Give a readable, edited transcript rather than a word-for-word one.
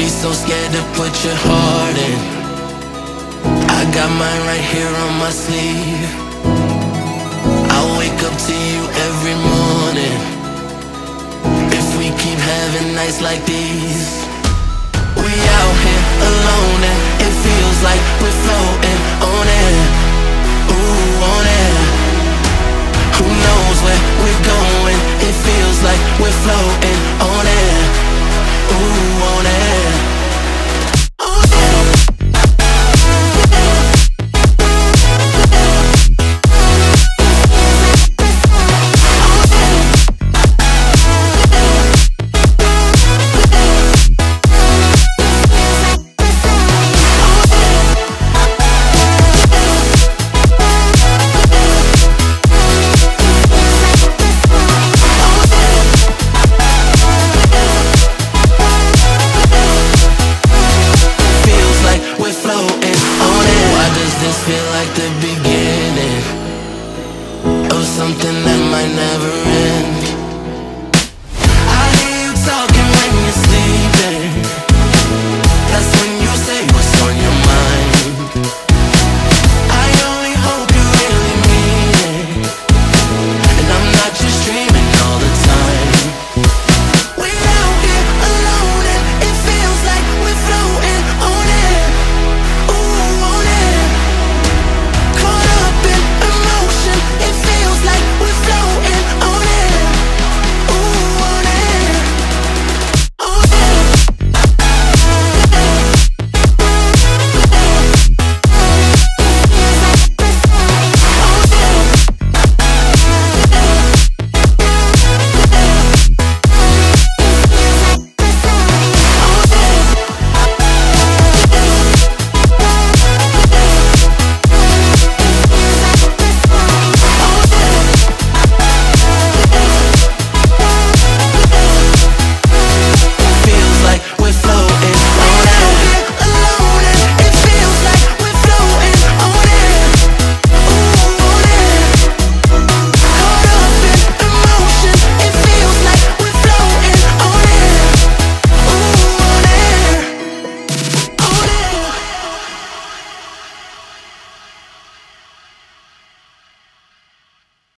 be so scared to put your heart in. I got mine right here on my sleeve. I wake up to you every morning. If we keep having nights like these, we out here alone and it feels like we're floating on air. Ooh, on air. Who knows where we're going? It feels like we're floating on air. Ooh.